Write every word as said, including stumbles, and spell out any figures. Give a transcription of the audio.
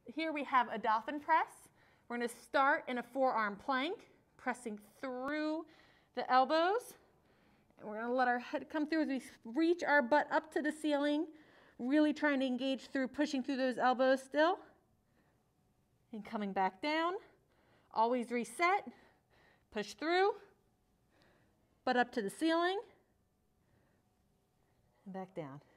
here we have a dolphin press. We're going to start in a forearm plank, pressing through the elbows. And we're going to let our head come through as we reach our butt up to the ceiling, really trying to engage through, pushing through those elbows still. And coming back down. Always reset, push through, butt up to the ceiling, and back down.